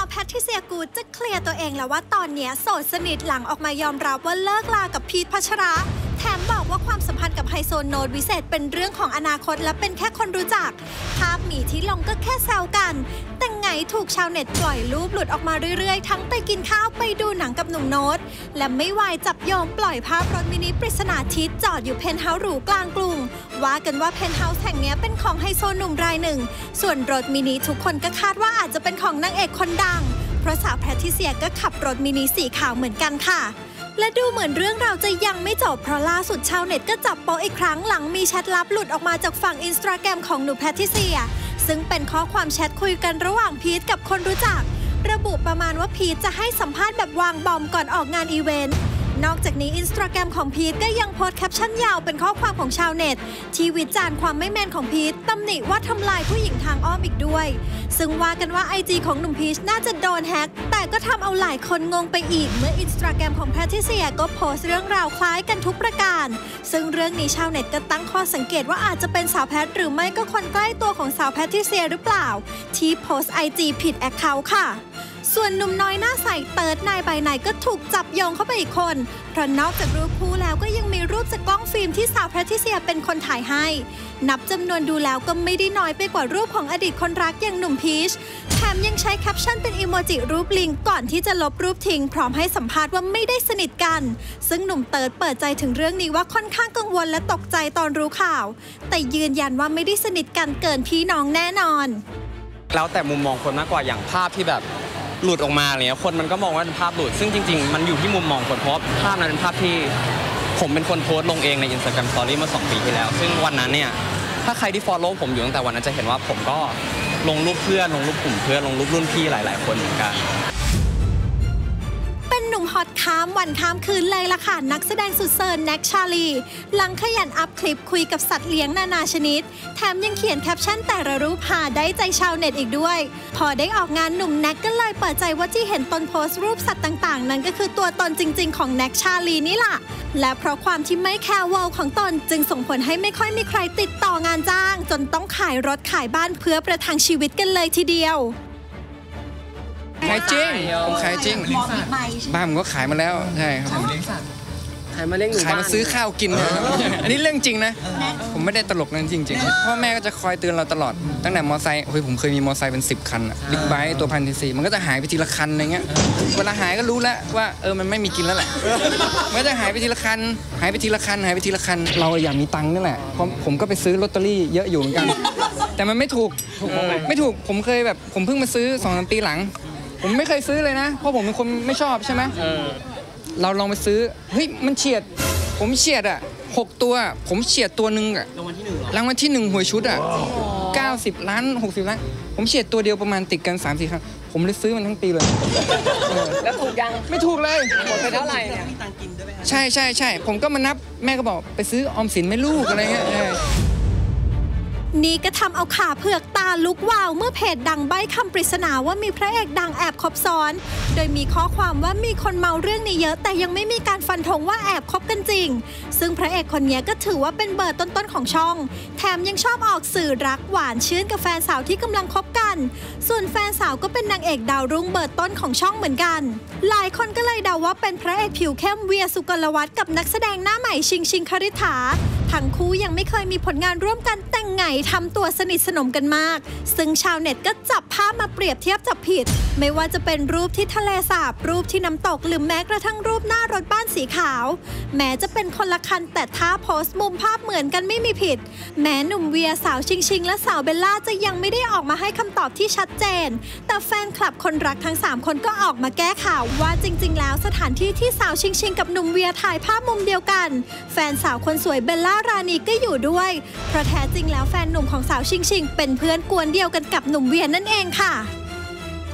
แพทริเซียกูดจะเคลียร์ตัวเองแล้วว่าตอนนี้โสดสนิทหลังออกมายอมรับว่าเลิกลากับพีทพัชระแถมบอกว่าความสัมพันธ์กับไฮโซโนตวิเศษเป็นเรื่องของอนาคตและเป็นแค่คนรู้จักภาพหมีที่ลงก็แค่แซวกันแต่ไงถูกชาวเน็ตปล่อยรูปหลุดออกมาเรื่อยๆทั้งไปกินข้าวไปดูหนังกับหนุ่มโน้ตและไม่วายจับโยงปล่อยภาพรถมินิปริศนาทิศจอดอยู่เพนท์เฮาส์หรูกลางกรุงว่ากันว่าเพนท์เฮาส์แห่งนี้เป็นของไฮโซหนุ่มรายหนึ่งส่วนรถมินิทุกคนก็คาดว่าอาจจะเป็นของนางเอกคนดังเพราะสาวแพทริเซียก็ขับรถมินิสีขาวเหมือนกันค่ะและดูเหมือนเรื่องราวจะยังไม่จบเพราะล่าสุดชาวเน็ตก็จับโป๊ะอีกครั้งหลังมีแชทลับหลุดออกมาจากฝั่ง Instagram ของหนุ่มแพทริเซียซึ่งเป็นข้อความแชทคุยกันระหว่างพีทกับคนรู้จักระบุประมาณว่าพีทจะให้สัมภาษณ์แบบวางบอมก่อนออกงานอีเวนต์นอกจากนี้ Instagram ของพีทก็ยังโพสต์แคปชั่นยาวเป็นข้อความของชาวเน็ตที่วิจารณ์ความไม่แมนของพีทตำหนิว่าทำลายผู้หญิงทางอ้อมอีกด้วยซึ่งว่ากันว่า IG ของหนุ่มพีทน่าจะโดนแฮกแต่ก็ทำเอาหลายคนงงไปอีกเมื่อ Instagram ของแพทริเซียก็โพสต์เรื่องราวคล้ายกันทุกประการซึ่งเรื่องนี้ชาวเน็ตก็ตั้งข้อสังเกตว่าอาจจะเป็นสาวแพทหรือไม่ก็คนใกล้ตัวของสาวแพทริเซียหรือเปล่าที่โพสต์ IG ผิดแอคเคาท์ค่ะส่วนหนุ่มน้อยหน้าใสเติร์ดนายใบไหนก็ถูกจับโยงเข้าไปอีกคนเพราะนอกจากรูปคู่แล้วก็ยังมีรูปจากกล้องฟิล์มที่สาวแพทริเซียเป็นคนถ่ายให้นับจำนวนดูแล้วก็ไม่ได้น้อยไปกว่ารูปของอดีตคนรักอย่างหนุ่มพีชแถมยังใช้แคปชั่นเป็นอีโมจิรูปลิงก่อนที่จะลบรูปทิ้งพร้อมให้สัมภาษณ์ว่าไม่ได้สนิทกันซึ่งหนุ่มเติร์ดเปิดใจถึงเรื่องนี้ว่าค่อนข้างกังวลและตกใจตอนรู้ข่าวแต่ยืนยันว่าไม่ได้สนิทกันเกินพี่น้องแน่นอนแล้วแต่มุมมองคนมากกว่าอย่างภาพที่แบบหลุดออกมาอะไรเงี้ยคนมันก็มองว่าเป็นภาพหลุดซึ่งจริงๆมันอยู่ที่มุมมองคนเพราะภาพนั้นเป็นภาพที่ผมเป็นคนโพสต์ลงเองใน Instagram Story เมื่อ2 ปีที่แล้วซึ่งวันนั้นเนี่ยถ้าใครที่ follow ผมอยู่ตั้งแต่วันนั้นจะเห็นว่าผมก็ลงรูปเพื่อนลงรูปกลุ่มเพื่อนลงรูปรุ่นพี่หลายๆคนเหมือนกันหนุ่มฮอตข้ามวันข้ามคืนเลยล่ะค่ะนักแสดงสุดเซิร์นแน็กชาลีหลังขยันอัพคลิปคุยกับสัตว์เลี้ยงนานาชนิดแถมยังเขียนแคปชั่นแต่ละรูปหาได้ใจชาวเน็ตอีกด้วยพอได้ออกงานหนุ่มแน็กก็เลยเปิดใจว่าที่เห็นตนโพสต์รูปสัตว์ต่างๆนั้นก็คือตัวตนจริงๆของแน็กชาลีนี่ล่ะและเพราะความที่ไม่แคร์เวิลด์ของตนจึงส่งผลให้ไม่ค่อยมีใครติดต่องานจ้างจนต้องขายรถขายบ้านเพื่อประทังชีวิตกันเลยทีเดียวขายจริงผมขายจริงบ้านผมก็ขายมาแล้วใช่ครับผมขายมาเลี้ยงขายมาซื้อข้าวกินอันนี้เรื่องจริงนะผมไม่ได้ตลกนั่นจริงๆพ่อแม่ก็จะคอยเตือนเราตลอดตั้งแต่มอไซค์ผมเคยมีมอไซค์เป็น10 คันบิ๊กไบค์ตัว1,400มันก็จะหายไปทีละคันอะไรเงี้ยเวลาหายก็รู้แล้วว่ามันไม่มีกินแล้วแหละมันจะหายไปทีละคันหายไปทีละคันหายไปทีละคันเราอยากมีตังค์นั่นแหละเพราะผมก็ไปซื้อลอตเตอรี่เยอะอยู่เหมือนกันแต่มันไม่ถูกผมเคยแบบผมเพิ่งมาซื้อ 2-3 ปีหลังผมไม่เคยซื้อเลยนะเพราะผมเป็นคนไม่ชอบใช่ไหมเราลองไปซื้อเฮ้ยมันเฉียดผมเฉียด6 ตัวผมเฉียดตัวหนึ่งรางวัลที่ 1หวยชุด90 ล้าน60 ล้านผมเฉียดตัวเดียวประมาณติดกัน 3-4 ครั้งผมเลยซื้อมันทั้งปีเลยแล้วถูกยังไม่ถูกเลยหมดไปเท่าไหร่เนี่ยใช่ผมก็มานับแม่ก็บอกไปซื้อออมสินไม่ลูกอะไรเงี้ยนี่ก็ทำเอาขาเผือกตาลุกวาวเมื่อเพจดังใบ้คำปริศนาว่ามีพระเอกดังแอบคบซ้อนโดยมีข้อความว่ามีคนเมาเรื่องนี้เยอะแต่ยังไม่มีการฟันธงว่าแอบคบกันจริงซึ่งพระเอกคนนี้ก็ถือว่าเป็นเบอร์ต้นๆของช่องแถมยังชอบออกสื่อรักหวานชื่นกับแฟนสาวที่กำลังคบกันส่วนแฟนสาวก็เป็นนางเอกดาวรุ่งเบอร์ต้นของช่องเหมือนกันหลายคนก็เลยเดาว่าเป็นพระเอกผิวเข้มเวียสุกลวัฒน์กับนักแสดงหน้าใหม่ชิงคฤถาทั้งคู่ยังไม่เคยมีผลงานร่วมกันแต่งไงทำตัวสนิทสนมกันมากซึ่งชาวเน็ตก็จับภาพมาเปรียบเทียบจับผิดไม่ว่าจะเป็นรูปที่ทะเลสาบรูปที่น้ำตกหรือแม้กระทั่งรูปหน้ารถบ้านสีขาวแม้จะเป็นคนละคันแต่ถ้าโพสต์มุมภาพเหมือนกันไม่มีผิดแม้หนุ่มเวียสาวชิงและสาวเบลล่าจะยังไม่ได้ออกมาให้คำตอบที่ชัดเจนแต่แฟนคลับคนรักทั้ง3 คนก็ออกมาแก้ข่าวว่าจริงๆแล้วสถานที่ที่สาวชิงกับหนุ่มเวียถ่ายภาพมุมเดียวกันแฟนสาวคนสวยเบลล่ารานีก็อยู่ด้วยเพราะแท้จริงแล้วแฟนหนุ่มของสาวชิงเป็นเพื่อนกวนเดียวกันกับหนุ่มเวียนั่นเองค่ะ